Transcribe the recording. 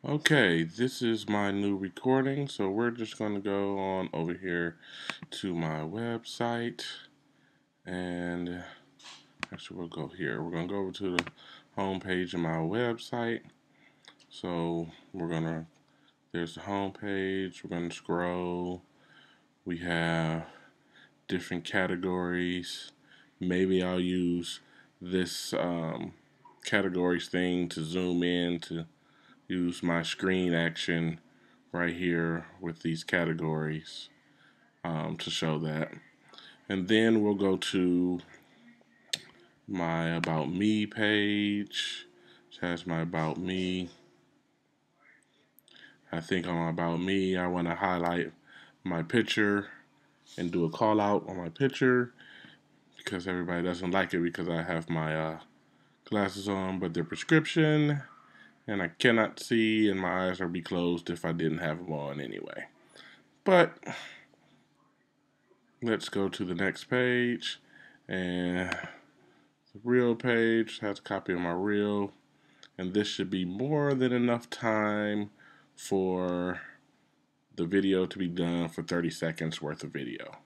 Okay, this is my new recording, so we're just going to go on over here to my website, and actually we'll go here. We're going to go over to the home page of my website. So there's the home page. We're going to scroll. We have different categories. Maybe I'll use this categories thing to zoom in to use my screen action right here with these categories to show that. And then we'll go to my About Me page, which has my About Me. I think on About Me, I want to highlight my picture and do a call out on my picture because everybody doesn't like it because I have my glasses on, but they're prescription and I cannot see, and my eyes would be closed if I didn't have them on anyway. But let's go to the next page, and the reel page has a copy of my reel, and this should be more than enough time for the video to be done for 30 seconds worth of video.